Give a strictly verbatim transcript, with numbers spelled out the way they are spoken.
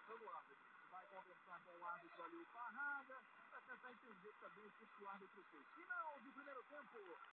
conversando o árbitro. Vai conversar com o árbitro ali, o Parraga, para tentar entender também o que o árbitro fez. Final do primeiro tempo.